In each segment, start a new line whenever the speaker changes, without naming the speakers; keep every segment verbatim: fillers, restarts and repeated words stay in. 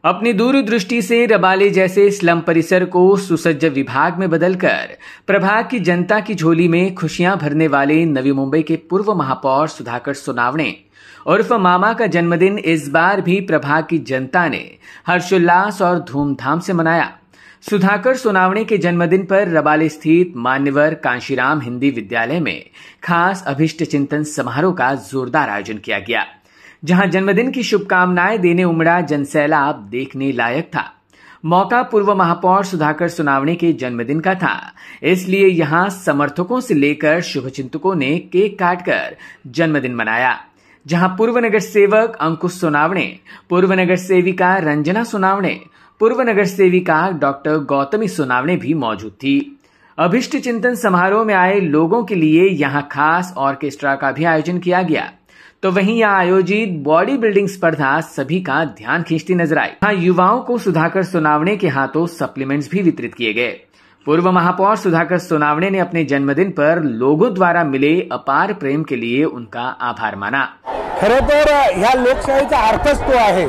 अपनी दूरदृष्टि से रबाले जैसे स्लम परिसर को सुसज्ज विभाग में बदलकर प्रभाग की जनता की झोली में खुशियां भरने वाले नवी मुंबई के पूर्व महापौर सुधाकर सोनावणे उर्फ मामा का जन्मदिन इस बार भी प्रभाग की जनता ने हर्षोल्लास और धूमधाम से मनाया। सुधाकर सोनावणे के जन्मदिन पर रबाले स्थित मान्यवर कांशीराम हिंदी विद्यालय में खास अभिष्ट चिंतन समारोह का जोरदार आयोजन किया गया, जहां जन्मदिन की शुभकामनाएं देने उमड़ा जनसैलाब देखने लायक था। मौका पूर्व महापौर सुधाकर सोनावणे के जन्मदिन का था, इसलिए यहां समर्थकों से लेकर शुभचिंतकों ने केक काटकर जन्मदिन मनाया, जहां पूर्व नगर सेवक अंकुश सोनावणे, पूर्व नगर सेविका रंजना सोनावणे, पूर्व नगर सेविका डॉक्टर गौतमी सोनावणे भी मौजूद थी। अभिष्ट चिंतन समारोह में आए लोगों के लिए यहां खास ऑर्केस्ट्रा का भी आयोजन किया गया, तो वहीं यहां आयोजित बॉडी बिल्डिंग स्पर्धा सभी का ध्यान खींचती नजर आई। यहां युवाओं को सुधाकर सोनावणे के हाथों सप्लीमेंट्स भी वितरित किए गए। पूर्व महापौर सुधाकर सोनावणे ने अपने जन्मदिन पर लोगों द्वारा मिले अपार प्रेम के लिए उनका आभार माना।
खरं तर ह्या लोकशाहीचा अर्थच तो आहे,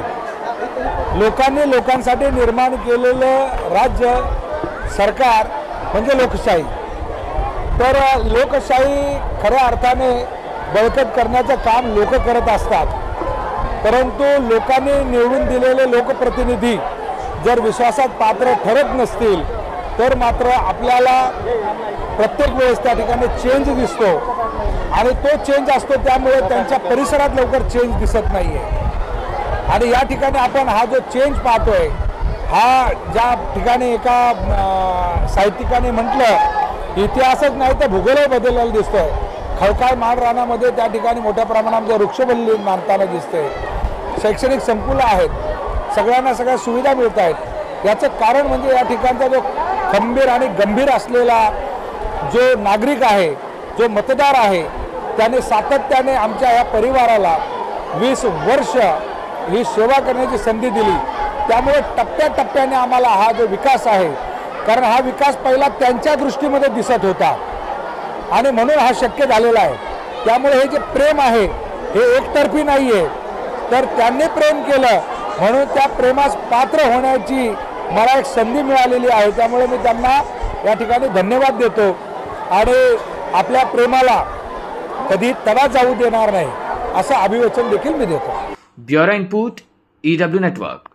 लोकांनी लोकांसाठी निर्माण केलेलं राज्य सरकार म्हणजे लोकशाही। तर लोकशाही खऱ्या अर्थाने बळकट करण्याचं काम लोक करत असतात, परंतु लोकांनी निवडून दिलेले लोकप्रतिनिधी जर विश्वासात पात्र ठरत नसतील तर मात्र आपल्याला प्रत्येक वेळेस त्या ठिकाणी चेंज दिसतो आणि तो चेंज असतो, त्यामुळे त्यांच्या परिसरात लवकर चेंज दिसत नाहीये। आणि या ठिकाणी आपण हा जो चेंज पाहतोय, हा ज्या ठिकाणी एका साहित्यिकाने म्हटलं इतिहासच नाही तर भूगोलही बदललेला दिसतोय। खळकाळ माळ रानामध्ये त्या ठिकाणी मोठ्या प्रमाणामध्ये वृक्षवल्ली मारताना दिसते, शैक्षणिक संकुलं आहेत, सगळ्यांना सगळ्या सुविधा मिळत आहेत। याचं कारण म्हणजे या ठिकाणचा जो खंबीर आणि गंभीर असलेला जो नागरिक आहे, जो मतदार आहे, त्याने सातत्याने आमच्या या परिवाराला वीस वर्ष ही सेवा करण्याची संधी दिली। त्यामुळे टप्प्याटप्प्याने आम्हाला हा जो विकास आहे, कारण हा विकास पहिला त्यांच्या दृष्टीमध्ये दिसत होता आणि म्हणून हा शक्य झालेला आहे। त्यामुळे हे जे प्रेम आहे हे एकतर्फी नाहीये, तर त्यांनी प्रेम केलं म्हणून त्या प्रेमास पात्र होण्याची मला एक संधी मिळालेली आहे। त्यामुळे मी त्यांना या ठिकाणी धन्यवाद देतो आणि आपल्या प्रेमाला कधी तडा जाऊ देणार नाही असं अभिवचन देखील मी देतो।
Bureau input EW network.